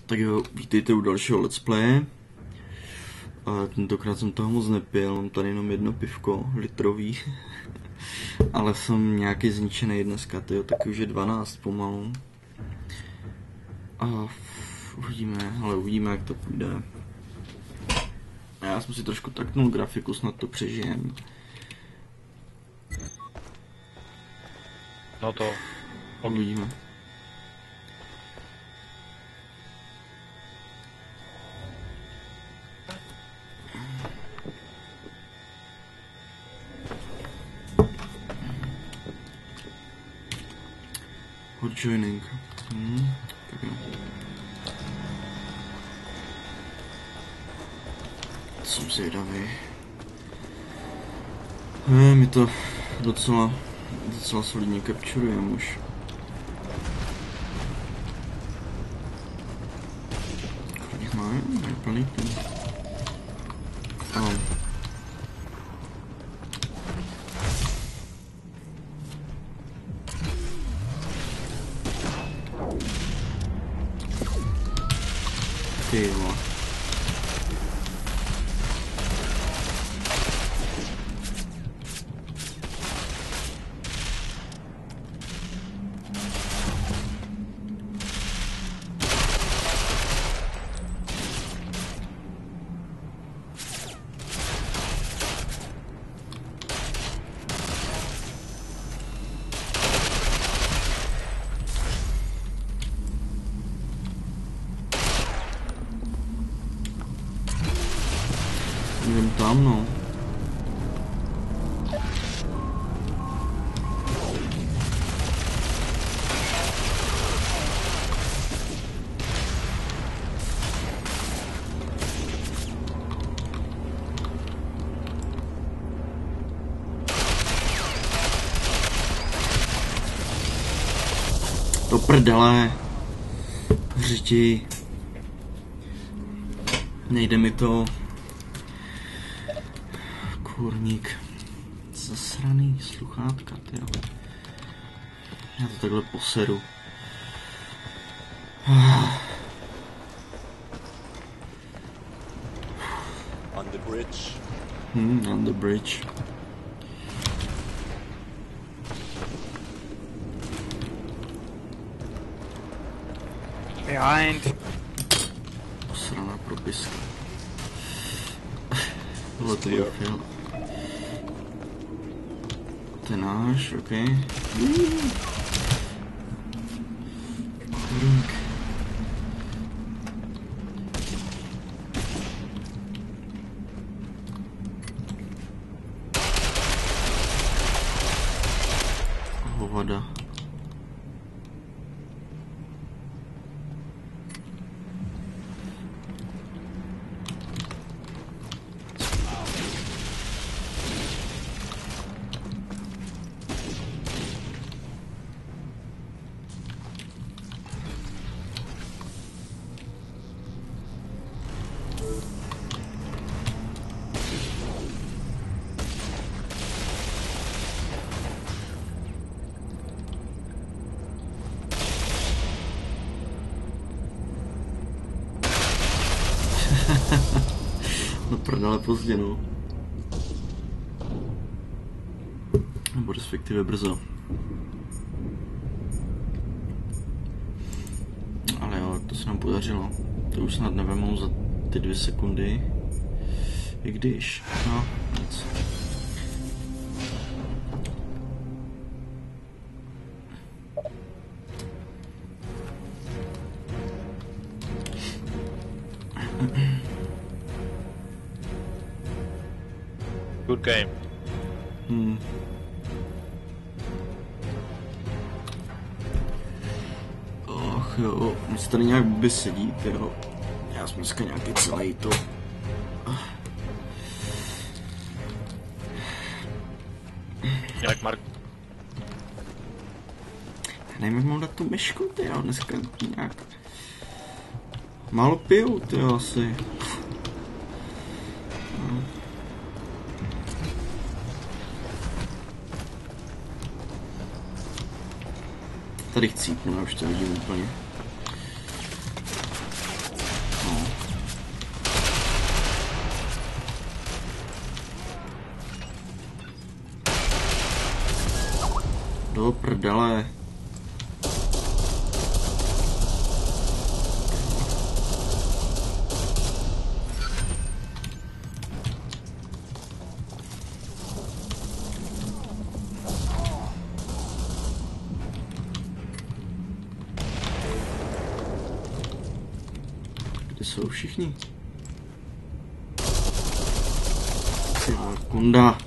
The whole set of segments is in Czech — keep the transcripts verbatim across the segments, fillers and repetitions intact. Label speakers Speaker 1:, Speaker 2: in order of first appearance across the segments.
Speaker 1: Tak jo, vítejte u dalšího let's play. A tentokrát jsem toho moc nepil, mám tady jenom jedno pivko, litrový. Ale jsem nějaký zničený dneska, tyjo, taky už je dvanáct pomalu. A uvidíme, ale uvidíme, jak to půjde. A já jsem si trošku taknul grafiku, snad to přežijem.
Speaker 2: No to
Speaker 1: uvidíme. Hot joining. Hmm, tak jo. Jsem zvědavý. He, mi to docela, docela solidně capturujeme už. Kolik máme? Je plný tým. Oh. Ty vole. Jdem tam, no. Do prdele. Řiti. Nejde mi to. Kurník. Zasraný sluchátka, tyjo. Já to takhle poseru.
Speaker 3: On the bridge.
Speaker 1: Hmm, on the bridge.
Speaker 2: Behind.
Speaker 1: Posraná propiska. Tohle to byl film. To je náš, ok. Kurník. Hovada. No prdele pozdě, no. Nebo respektive brzo. Ale jo, to se nám podařilo. To už snad nevemou za ty dvě sekundy. I když, no, nic.
Speaker 2: Good game.
Speaker 1: Hmm. Och jo, mě se tady nějak by sedí, jo. Já jsem dneska nějaký celý to.
Speaker 2: Jak Mark?
Speaker 1: Já nevím, jak mám dát tu myšku, tyjo, dneska nějak. Málo piju, tyjo, asi. Tady chcípnu, já už to vidím úplně. Do prdele. Kde jsou všichni? Ty vole, kunda.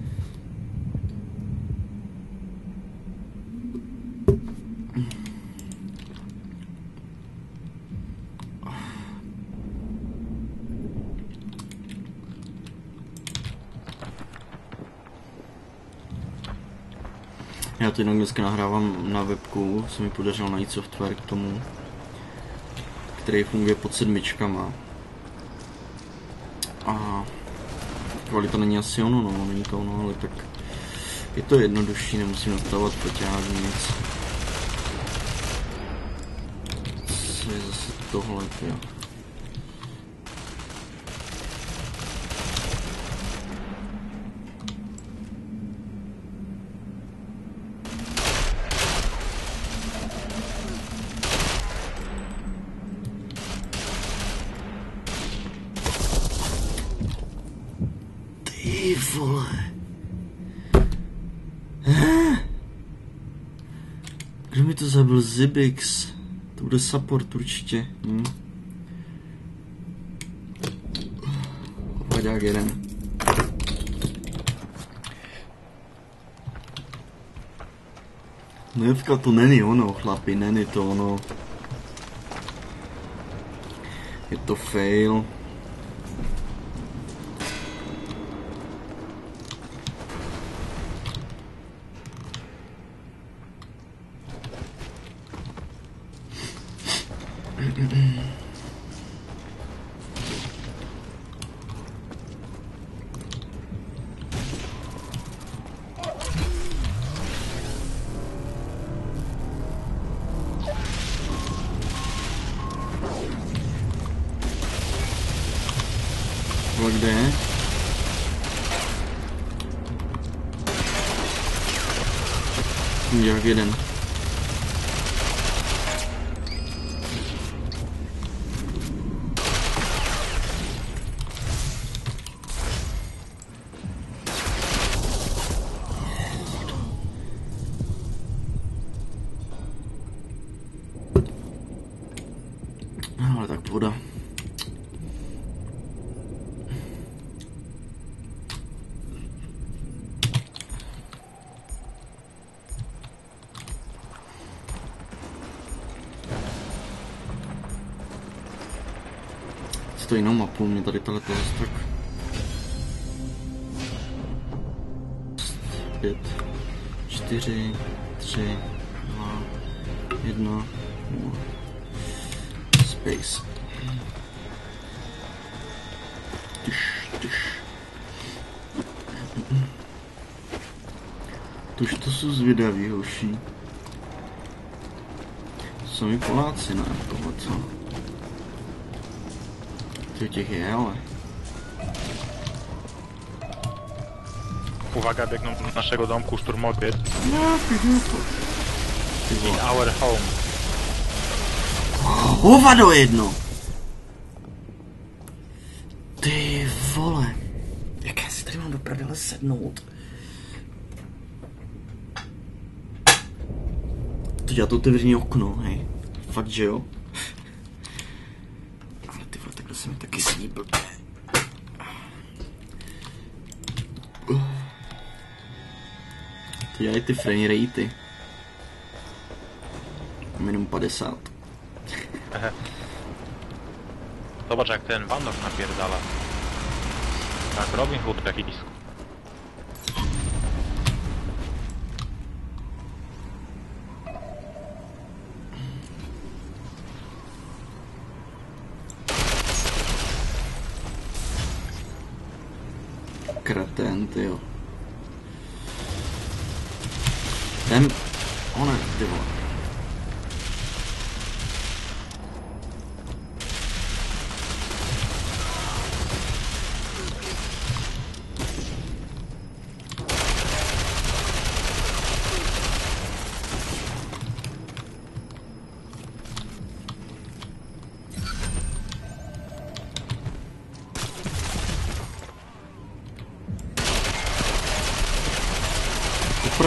Speaker 1: Já to jinak dneska nahrávám na webku, se mi podařilo najít software k tomu, který funguje pod sedmičkama. A kvalita není asi ono, no, není to ono, ale tak je to jednodušší, nemusím nastavovat poťáží nic. Co je zase tohle, jo. Ty vole. Hé? Kdo mi to zabil? Zibix. To bude support určitě. Hm. Vaďák jeden. Nevka, to není ono, chlapi, není to ono. Je to fail. Kde je? Jak jeden. Ale tak voda. To jinou mapu, mě tady tohle toho tak pět, čtyři, tři, dva, jedna, nula. Space. Tyš, tyš. Tož to jsou zvědaví hoší. To jsou mi Poláci, ne? Tohle co? To těch je, ale...
Speaker 2: Uwaga, biegną do naszego domku szturmowiec.
Speaker 1: No,
Speaker 2: In our home.
Speaker 1: Hovado jedno! Ty vole. Jak já si tady mám do prdele sednout? To dělá to otevření okno, hej. Fakt, že jo? Ale ty vole, takhle se mi taky sedí blbě. To dělají ty frame ratey. Minimum padesát.
Speaker 2: Zobacz jak ten Vandok napierdala. Tak Robin Hood jakiś.
Speaker 1: Kretén, tyjo. Ten... One, ty vole.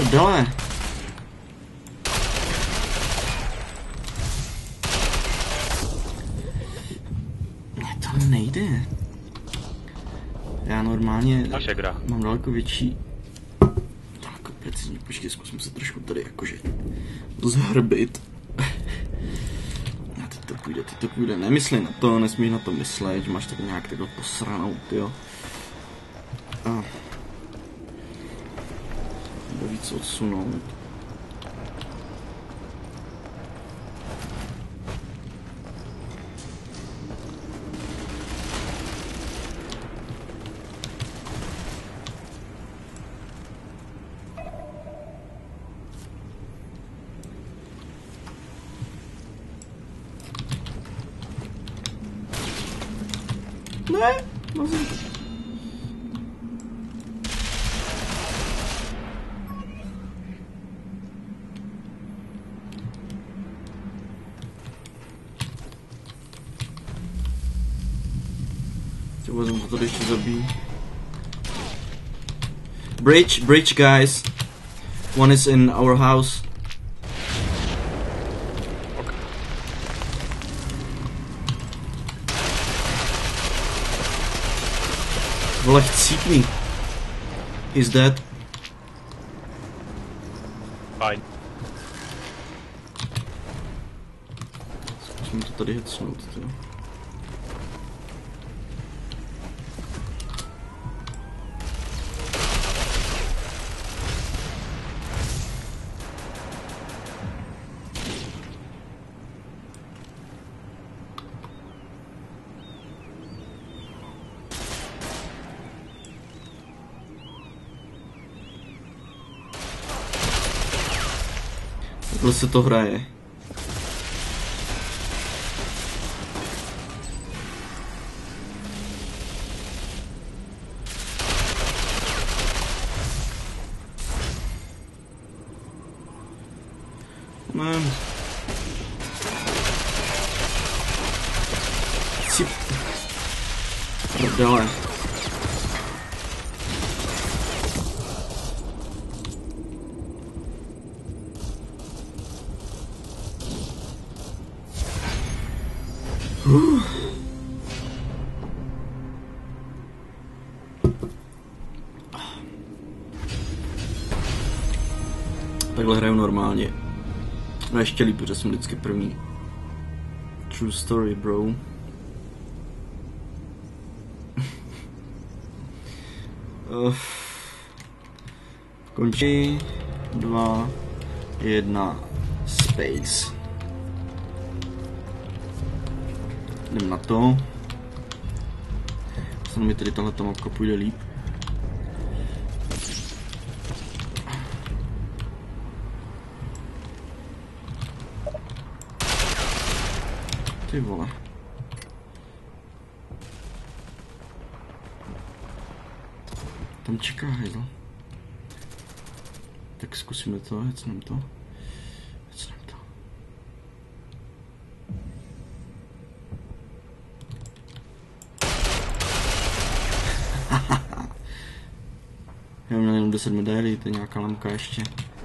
Speaker 1: Prdele. Mně to nejde. Já normálně
Speaker 2: Naše gra.
Speaker 1: mám daleko větší... Tak precizně, počkej, zkusím se trošku tady jakože zhrbit. A teď to půjde, teď to půjde. Nemysli na to, nesmíš na to myslet, že máš tak nějak takhle posranou, tyjo. A... Nebo víc odsunout. Ne, můžu. Třeba jsem to tady ještě zabít. Bridge, bridge guys. One is in our house. Vole, chcípni. He's dead.
Speaker 2: Fajn.
Speaker 1: Zkusím to tady hecnout, tyjo. Takhle se to hraje. Ne. Cip. Prdele. Uh. Takhle hraju normálně. A ještě líp, protože jsem vždycky první. True story, bro. uh. Končí. Dva. Jedna. Space. Jdem na to. Snad mi tady tahle mapka půjde líp. Ty vole. Tam čeká hejzl. Tak zkusíme to, hecnem to. Hecnem to. Já měl jenom deset medailí, to je nějaká lamka ještě.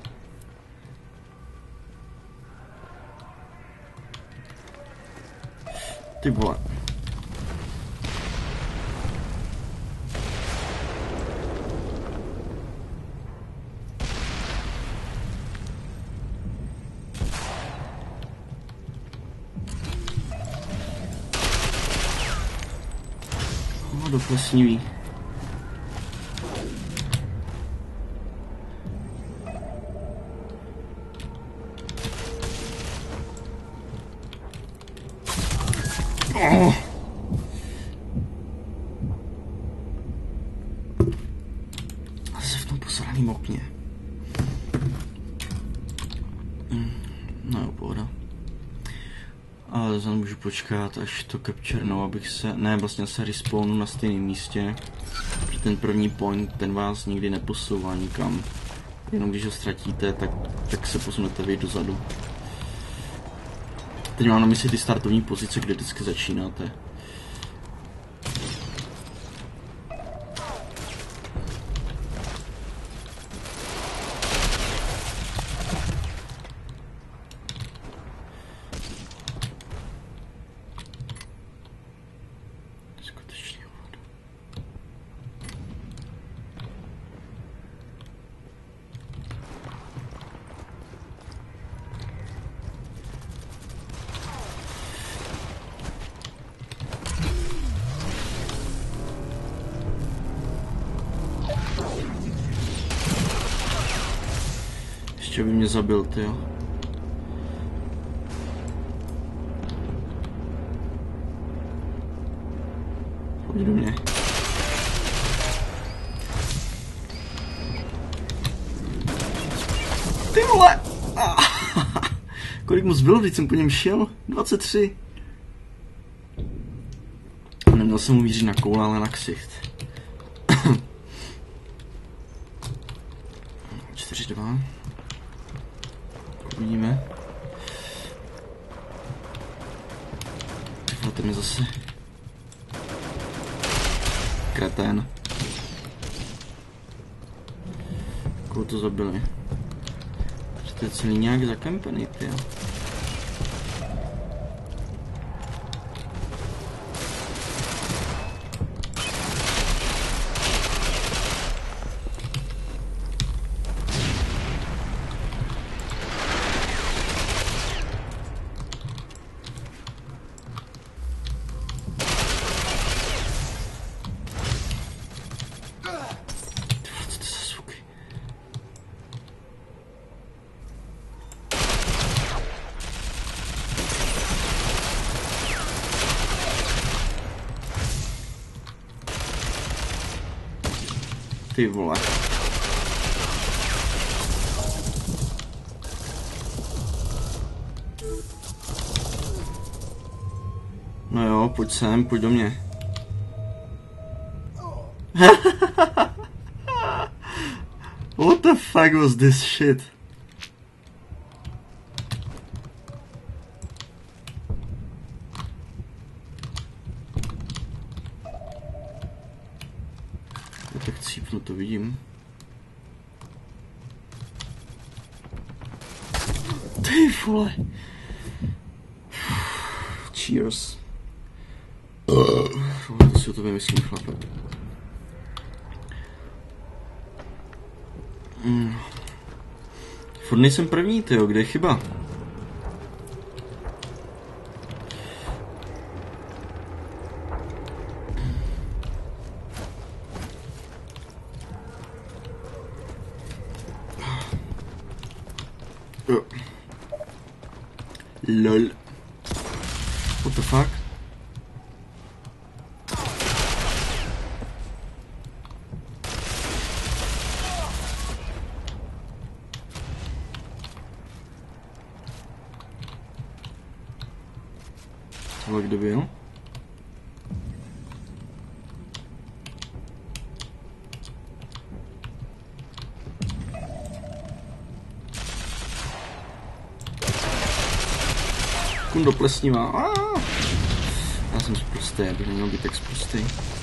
Speaker 1: Ty vole. O, do plesnivý. Oh. Zase v tom posraným okně. No jo, pohoda. Ale za můžu počkat, až to capturnou, abych se... Ne, vlastně se respawnu na stejném místě. Protože ten první point, ten vás nikdy neposouvá nikam. Jenom když ho ztratíte, tak, tak se posunete vy dozadu. Teď mám na mysli ty startovní pozice, kde vždycky začínáte. Ještě by mě zabil, tyjo. Pojď do mě. Ty vole! Kolik mu zbylo, když jsem po něm šel? dvacet tři. Neměl jsem mu mířit na koule, ale na ksicht. čtyři dva. Uvidíme. Vyflete mi zase. Kretén. Koho to zabili? To je celý nějak zakempený, ty. Ty vole. No jo, pojď sem, pojď do mě. What the fuck was this shit? Tak cípnu, to vidím. Ty vole. Cheers. Uh, to si o to vymyslím, chlape. Mm. Furt nejsem první, tyjo, kde je chyba? Lol. What the fuck? Tohle kdo byl? Kundo plesnivá. Ah! Já jsem zprostý, abych neměl být tak zprostý.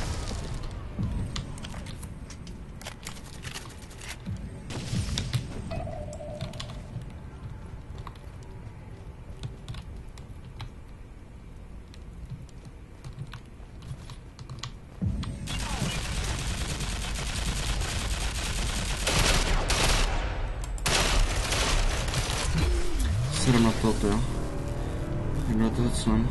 Speaker 1: Srem na to, jo. Jak na to začnem?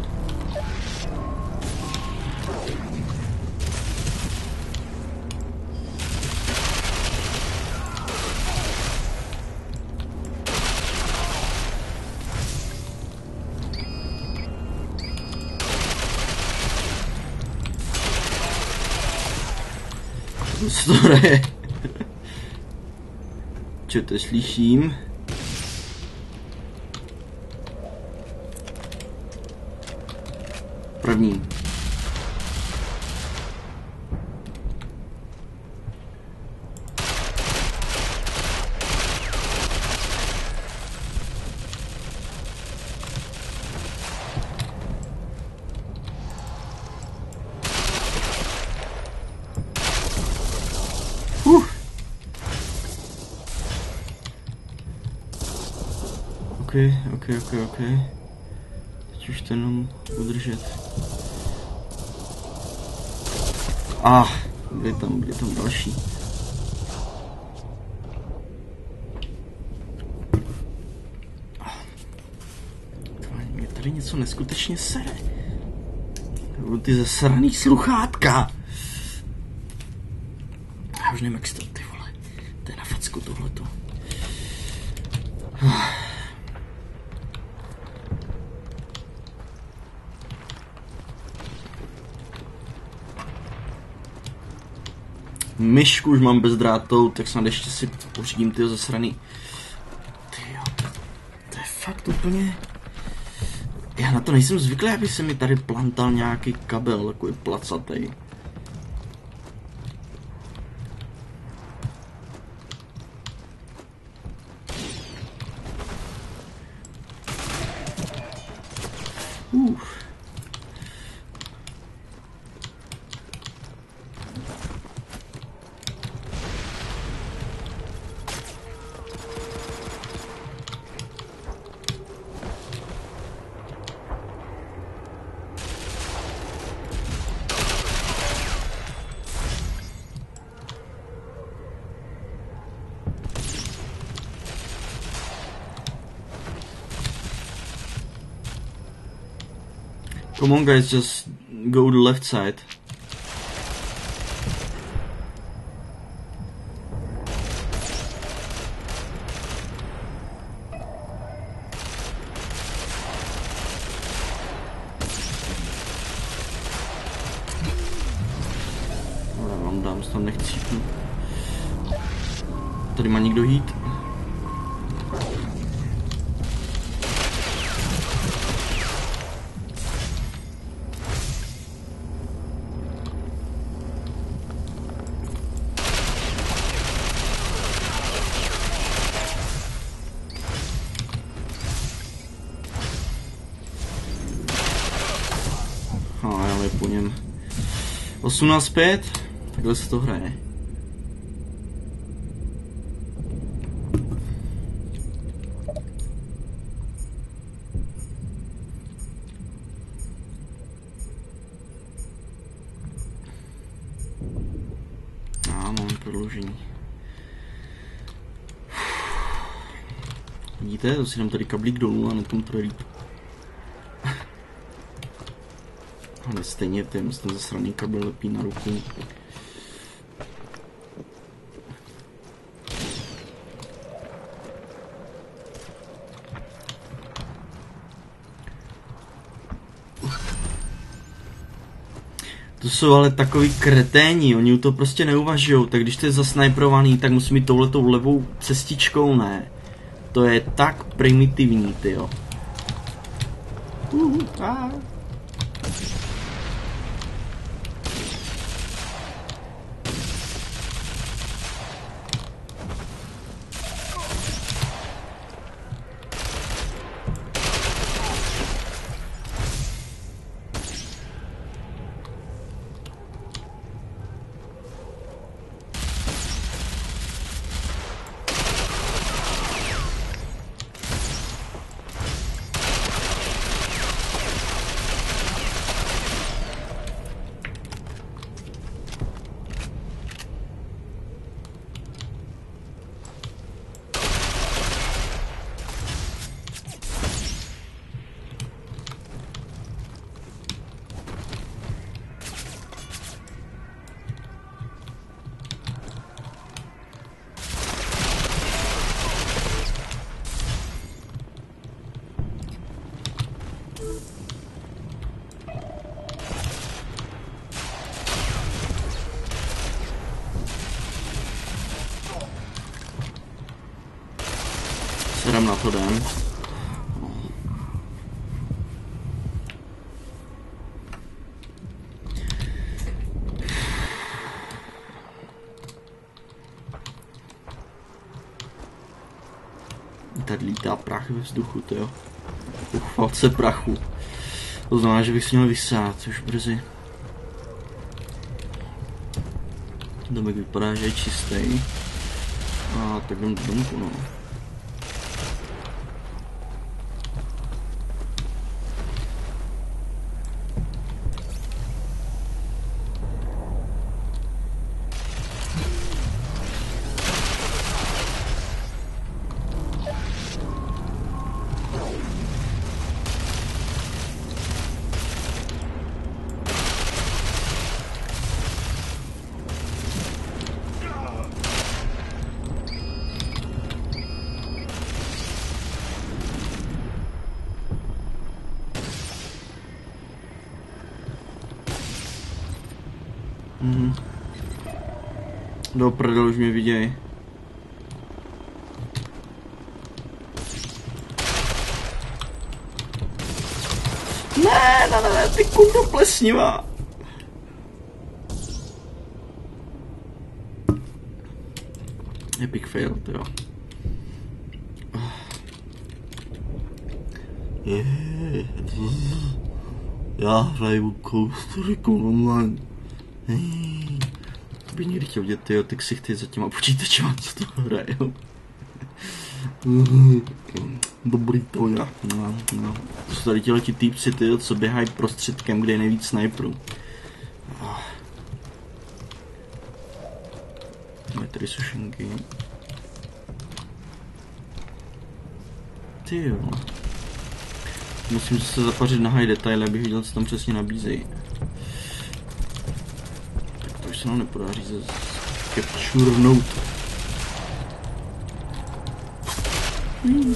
Speaker 1: Co to hraje? Čo to slyším? První. Uh. Ok, ok, ok, ok. Teď už to jenom udržet. Ah, byli tam, byli tam další. Mě tady něco neskutečně sere. Ty zasraný sluchátka. Já už nevím, jak to, ty vole. To je na facku tohleto. Myšku už mám bezdrátovou, tak snad ještě si pořídím tyho zasraný. Tyjo, to je fakt úplně... Já na to nejsem zvyklý, aby se mi tady plantal nějaký kabel, takový placatej. Uf. Come on guys, just go to the left side. Ale vám dám, se tam nechcípnu. Tady má někdo jít? Ale po něm. osmnáct pět, takhle se to hraje. A mám prodloužení. Vidíte, to si dám tady kablík dolů a netom to líp. Ale stejně ten, ten zasraný kabel lepí na ruku. To jsou ale takový kreténi, oni to prostě neuvažujou, tak když to je zasniperovaný, tak musí mít touhletou levou cestičkou, ne. To je tak primitivní, tyjo. Uh, ah. Sedám na to jdem. Tady lítá prach ve vzduchu, to jo. Uchvalce prachu. To znamená, že bych si měl vysát už brzy. Domek vypadá, že je čistý. A tak jdem do domku, no. Mhm. Do prdel, už mě viděj. Ne, ne, ne, ne, ty kurva plesnivá. Epic fail, to jo. Yeah. Já hraju Costa Rica online. Hey. By někdy chtěl vidět tyjo, ty ksichty za těma počítačema, co to hrajou. Dobrý to je. No, no. To jsou tady těhleti týpci, tyjo, co běhají prostředkem, kde je nejvíc sniperů. Máme tady sušenky. Tyjo. Musím se zapařit na high detail, abych viděl, co tam přesně nabízejí. Tak to už se nám nepodaří ze capturnout. Hmm.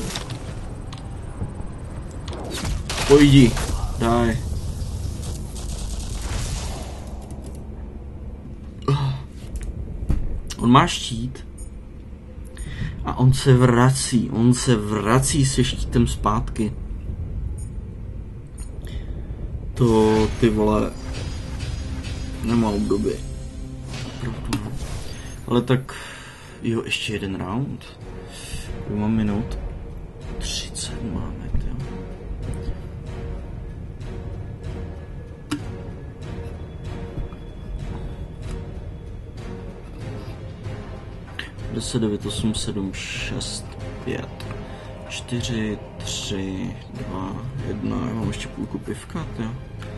Speaker 1: Pojdi, daj. On má štít. A on se vrací, on se vrací se štítem zpátky. To, ty vole, nemá období. Ale tak, jo, ještě jeden round. Jo, mám minut. třicet máme, jo. deset, devět, osm, sedm, šest, pět, čtyři, tři, dva, jedna, já mám ještě půlku pivka, jo.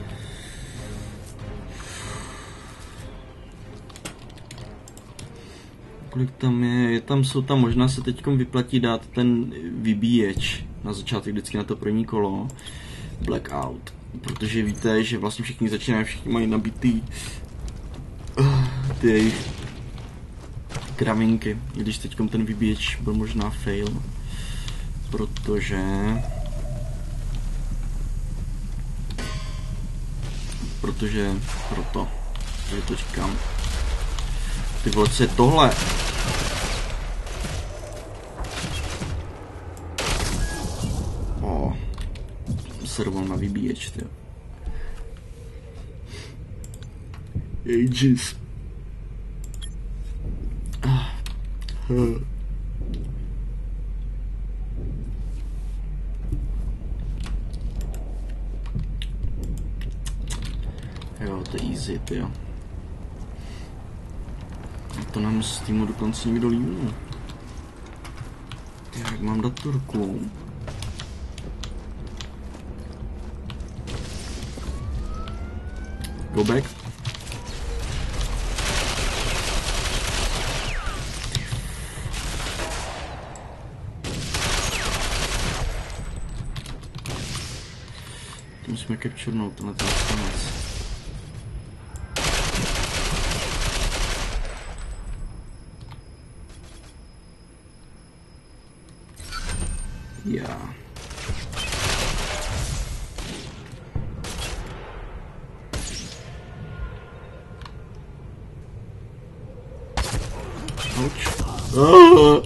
Speaker 1: Kolik tam je, je tam, jsou tam, možná se teďkom vyplatí dát ten vybíječ na začátek vždycky na to první kolo, blackout, protože víte, že vlastně všichni začínají, všichni mají nabitý uh, ty jejich kravinky, i když teďkom ten vybíječ byl možná fail, protože protože proto, že to říkám. Ty vole, co je tohle? O, serval na vybíječ, ty. Ages. Jo, to je easy, ty jo. To nám z týmu dokonce někdo líbí. Jak mám dát turku? Go back. Musíme capturenout tenhle ten stanec. Já. Ouch. Oh.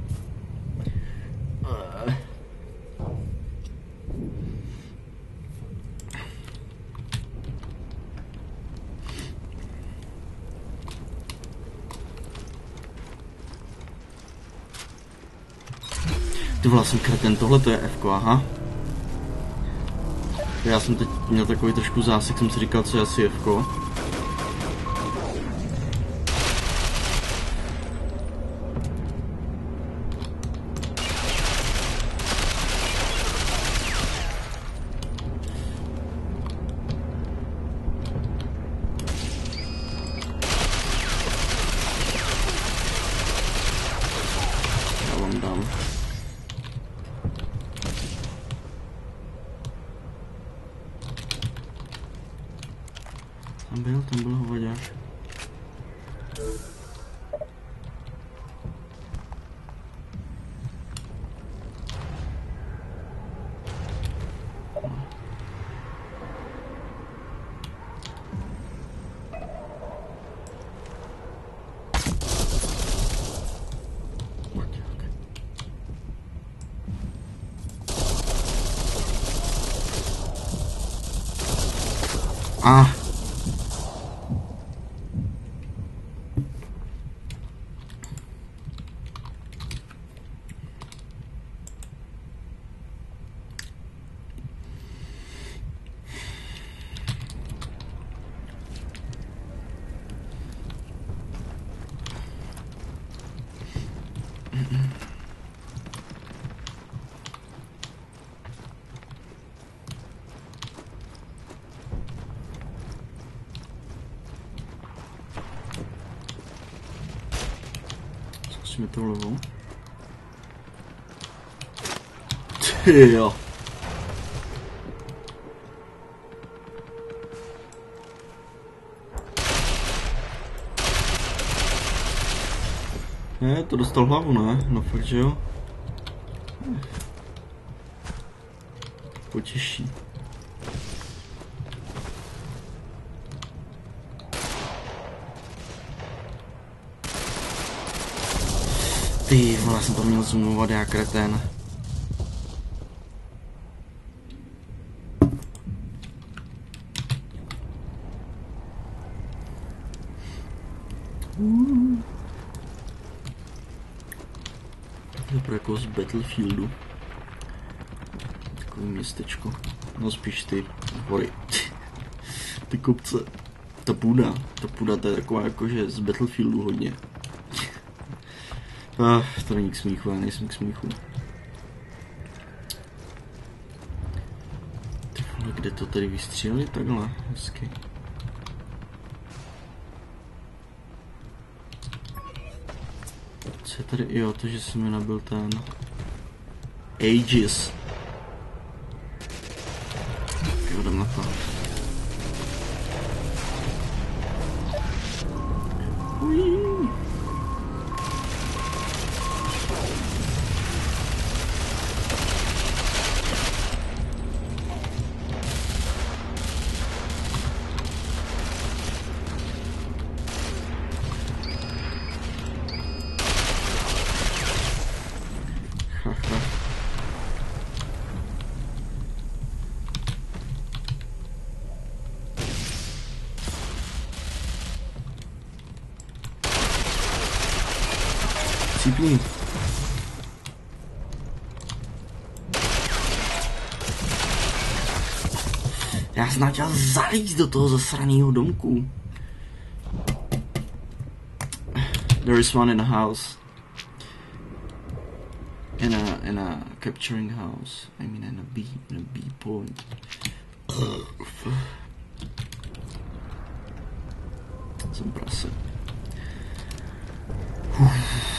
Speaker 1: Ty vole, jsem kreten, tohle to je F-ko, aha. Já jsem teď měl takový trošku zásek, jsem si říkal, co je asi F-ko. Já vám dám. Tam byl, tam byl hovaďáš. Ah. Zkusíme to levou. Ty jo. Ne, to dostal hlavu, ne? No fakt, že jo? Potěší. Ty vole, jsem to měl zoomovat jak kretén. Mm. Dobré jako z Battlefieldu. Takový městečko. No spíš ty hory. Ty kopce. Ta půda. Ta půda to je taková jakože z Battlefieldu hodně. Ah, to není k smíchu, já nejsem k smíchu. Ty vole, kde to tady vystříleli? Takhle, hezky. Co je tady? Jo, to, že jsem mi nabil ten... Aegis. Jo, jdem na to. Ují. Cípni. Já jsem chtěl zalízt do toho zasraného domku. There is one in a house. In a in a capturing house. I mean in a B in a B point. Jsem prase. Uf.